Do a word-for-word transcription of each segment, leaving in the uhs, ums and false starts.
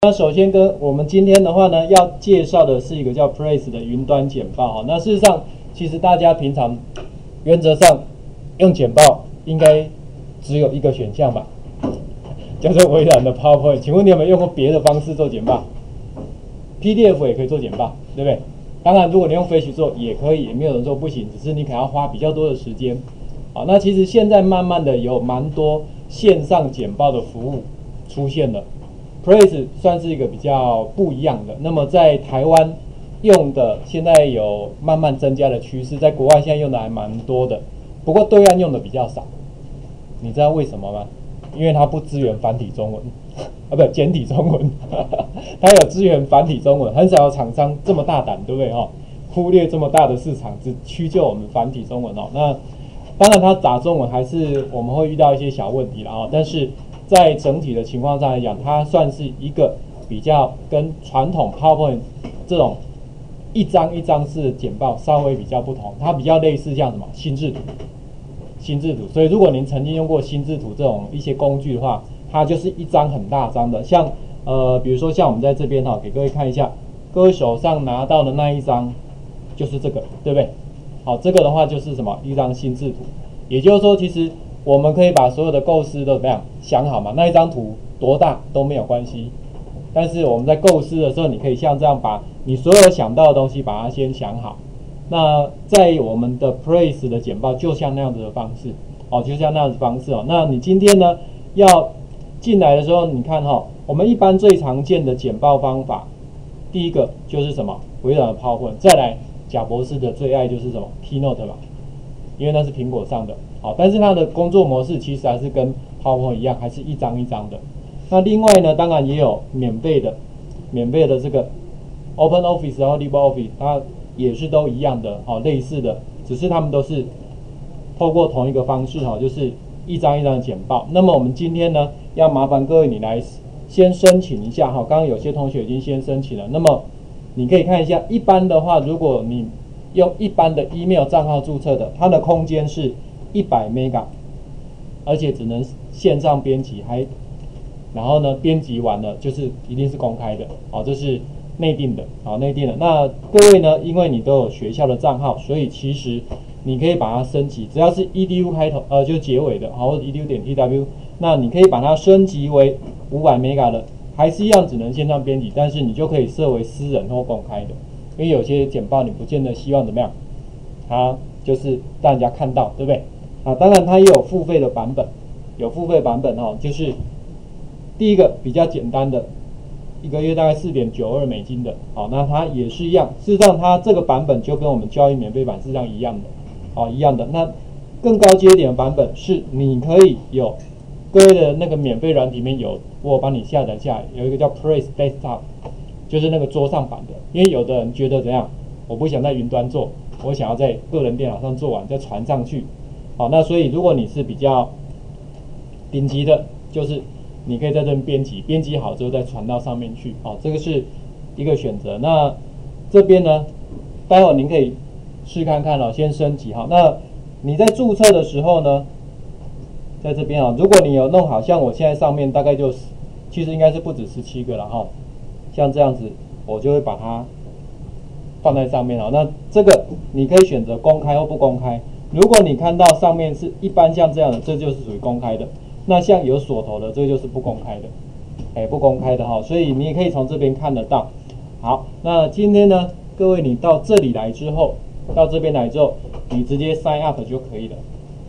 那首先跟我们今天的话呢，要介绍的是一个叫 Praise 的云端简报哈。那事实上，其实大家平常原则上用简报应该只有一个选项吧，叫做微软的 PowerPoint。请问你有没有用过别的方式做简报 ？P D F 也可以做简报，对不对？当然，如果你用 Flash 做也可以，也没有人说不行，只是你可能要花比较多的时间。好，那其实现在慢慢的有蛮多线上简报的服务出现了。Praise 算是一个比较不一样的，那么在台湾用的现在有慢慢增加的趋势，在国外现在用的还蛮多的，不过对岸用的比较少。你知道为什么吗？因为它不支援繁体中文啊，不简体中文，它有支援繁体中文，很少有厂商这么大胆，对不对哈？忽略这么大的市场，只屈就我们繁体中文哦。那当然，它打中文还是我们会遇到一些小问题了啊，但是在整体的情况上来讲，它算是一个比较跟传统 PowerPoint 这种一张一张式的简报稍微比较不同，它比较类似像什么心智图，心智图。所以如果您曾经用过心智图这种一些工具的话，它就是一张很大张的，像呃比如说像我们在这边哈，给各位看一下，各位手上拿到的那一张就是这个，对不对？好，这个的话就是什么一张心智图，也就是说，其实我们可以把所有的构思都怎么样想好嘛？那一张图多大都没有关系，但是我们在构思的时候，你可以像这样把你所有想到的东西把它先想好。那在我们的 Praise 的简报就像那样子的方式，哦，就像那样子的方式哦。那你今天呢要进来的时候，你看哈、哦，我们一般最常见的简报方法，第一个就是什么微软的 PowerPoint， 再来贾博士的最爱就是什么 Keynote 嘛，因为那是苹果上的。好，但是它的工作模式其实还是跟 PowerPoint 一样，还是一张一张的。那另外呢，当然也有免费的，免费的这个 OpenOffice 然后 LibreOffice， 它也是都一样的，好，类似的，只是他们都是透过同一个方式，哈，就是一张一张的简报。那么我们今天呢，要麻烦各位你来先申请一下，哈，刚刚有些同学已经先申请了。那么你可以看一下，一般的话，如果你用一般的 email 账号注册的，它的空间是一百 mega， 而且只能线上编辑，还然后呢编辑完了就是一定是公开的，好，这是内定的，好，内定的。那各位呢，因为你都有学校的账号，所以其实你可以把它升级，只要是 edu 开头，呃，就结尾的，好，或者 edu 点 tw， 那你可以把它升级为五百 mega 的，还是一样只能线上编辑，但是你就可以设为私人或公开的，因为有些简报你不见得希望怎么样，它就是让人家看到，对不对？啊，当然它也有付费的版本，有付费版本哈、哦，就是第一个比较简单的，一个月大概四点九二美金的，好，那它也是一样。事实上，它这个版本就跟我们教育免费版是这样一样的，好，一样的。那更高阶一点的版本是你可以有各位的那个免费软体里面有，我帮你下载下来，有一个叫 Praise Desktop， 就是那个桌上版的。因为有的人觉得怎样，我不想在云端做，我想要在个人电脑上做完再传上去。好，那所以如果你是比较顶级的，就是你可以在这边编辑，编辑好之后再传到上面去。好，这个是一个选择。那这边呢，待会儿您可以试看看哦，先升级好。那你在注册的时候呢，在这边啊，如果你有弄好，像我现在上面大概就是，其实应该是不止十七个了哈。像这样子，我就会把它放在上面啊。那这个你可以选择公开或不公开。如果你看到上面是一般像这样的，这就是属于公开的。那像有锁头的，这就是不公开的，哎，不公开的哈。所以你也可以从这边看得到。好，那今天呢，各位你到这里来之后，到这边来之后，你直接 sign up 就可以了。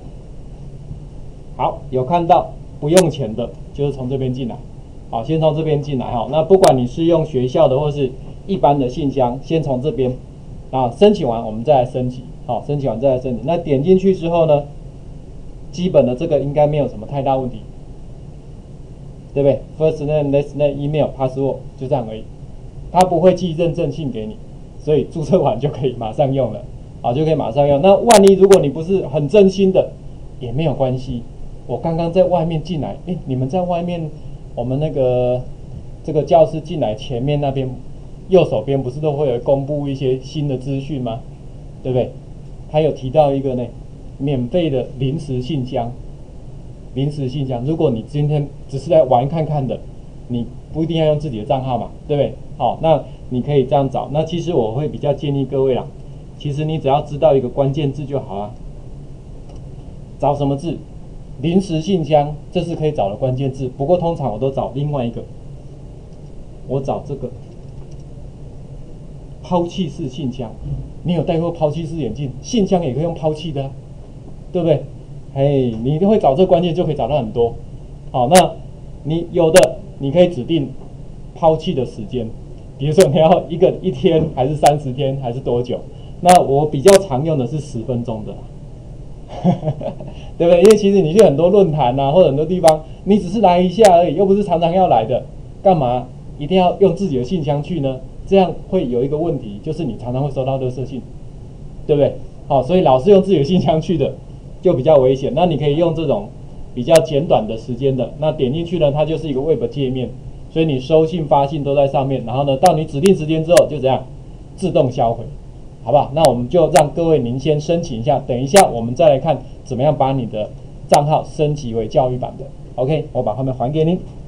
好，有看到不用钱的，就是从这边进来。好，先从这边进来哈。那不管你是用学校的或是一般的信箱，先从这边啊申请完，我们再来升级。好，申请完再来申请。那点进去之后呢，基本的这个应该没有什么太大问题，对不对 ？First name, last name, email, password 就这样而已。它不会寄认证信给你，所以注册完就可以马上用了。好，就可以马上用。那万一如果你不是很真心的，也没有关系。我刚刚在外面进来，诶，你们在外面，我们那个这个教室进来前面那边右手边不是都会有公布一些新的资讯吗？对不对？还有提到一个呢，免费的临时信箱，临时信箱。如果你今天只是来玩看看的，你不一定要用自己的账号嘛，对不对？好，那你可以这样找。那其实我会比较建议各位啦，其实你只要知道一个关键字就好啊。找什么字？临时信箱，这是可以找的关键字。不过通常我都找另外一个，我找这个抛弃式信箱。你有戴过抛弃式眼镜？信箱也可以用抛弃的、啊，对不对？哎，你会找这个关键就可以找到很多。好，那你有的你可以指定抛弃的时间，比如说你要一个一天还是三十天还是多久？那我比较常用的是十分钟的。对不对？因为其实你去很多论坛啊，或者很多地方，你只是来一下而已，又不是常常要来的，干嘛一定要用自己的信箱去呢？这样会有一个问题，就是你常常会收到垃圾信，对不对？好，所以老是用自己的信箱去的，就比较危险。那你可以用这种比较简短的时间的，那点进去呢，它就是一个 Web 界面，所以你收信发信都在上面，然后呢，到你指定时间之后就怎样自动销毁。好不好？那我们就让各位您先申请一下，等一下我们再来看怎么样把你的账号升级为教育版的。OK， 我把画面还给您。